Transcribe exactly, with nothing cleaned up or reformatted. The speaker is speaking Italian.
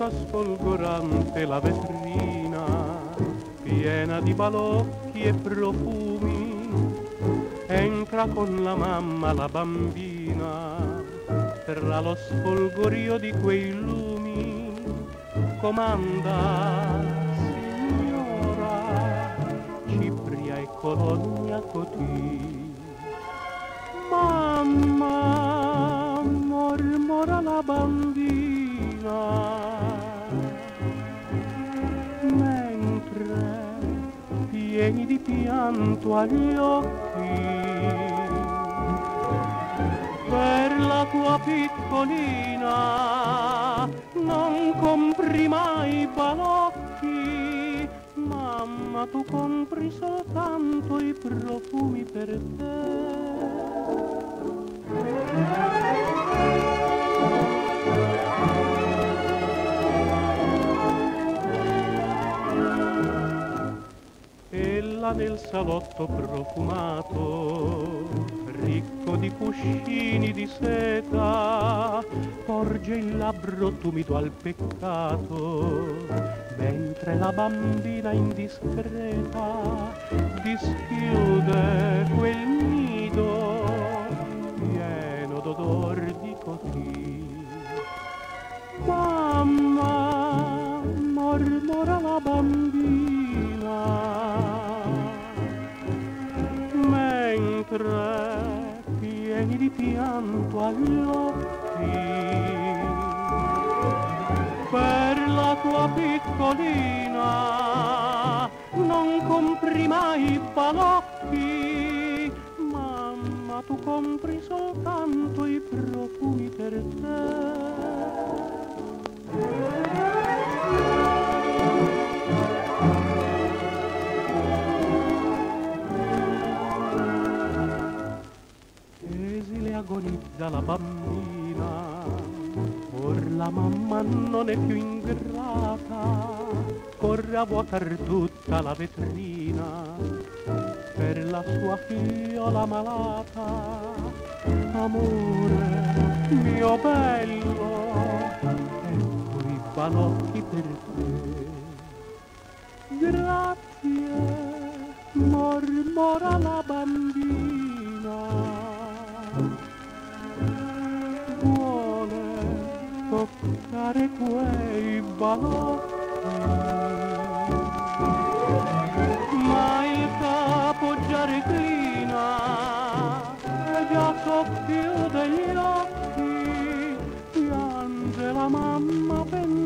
tutta sfolgorante la vetrina, piena di balocchi e profumi, entra con la mamma la bambina, tra lo sfolgorio di quei lumi, comanda, signora, cipria e colonia cotì. Mamma, mormora la bambina, mentre pieni di pianto agli occhi, per la tua piccolina non compri mai balocchi, mamma, tu compri soltanto i profumi per te. Ella nel salotto profumato, ricco di cuscini di seta, porge il labbro tumido al peccato, mentre la bambina indiscreta dischiude quel nido pieno d'odor di cotì. Mamma, mormora la bambina, mentre pieni di pianto agli occhi, per la tua piccolina non compri mai balocchi, mamma, tu compri soltanto i profumi per te. Esile agonizza la bambina, or la mamma non è più ingrata, corre a vuotar tutta la vetrina per la sua figliola malata. Amore mio bello, ecco i balocchi per te. Grazie, mormora la bambina, vuole toccare quei balocchi, ma il capo già reclina e già socchiude gli occhi, piange la mamma pensando